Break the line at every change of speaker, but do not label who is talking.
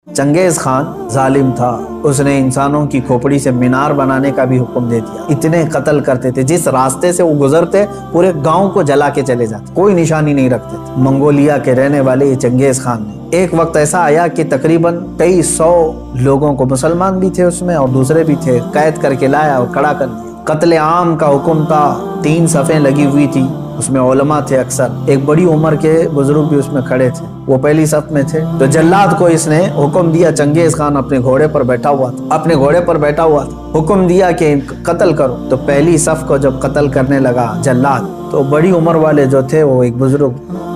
Genghis Khan जालिम था, उसने इंसानों की खोपड़ी से मीनार बनाने का भी हुक्म दे दिया। इतने कत्ल करते थे, जिस रास्ते से वो गुजरते पूरे गांव को जला के चले जाते, कोई निशानी नहीं रखते थे। मंगोलिया के रहने वाले ये चंगेज खान ने एक वक्त ऐसा आया कि तकरीबन कई 100 लोगों को, मुसलमान भी थे उसमें और दूसरे भी थे, कैद करके लाया और खड़ा कर दिया। कत्ले आम का हुक्म था, 3 सफ़ें लगी हुई थी, उसमें उलमा थे अक्सर, एक बड़ी उम्र के बुजुर्ग भी उसमें खड़े थे, वो पहली सफ में थे। तो जल्लाद को इसने हुक्म दिया, चंगेज खान अपने घोड़े पर बैठा हुआ था, हुक्म दिया कि कत्ल करो। तो पहली सफ को जब कत्ल करने लगा जल्लाद, तो बड़ी उम्र वाले जो थे वो एक बुजुर्ग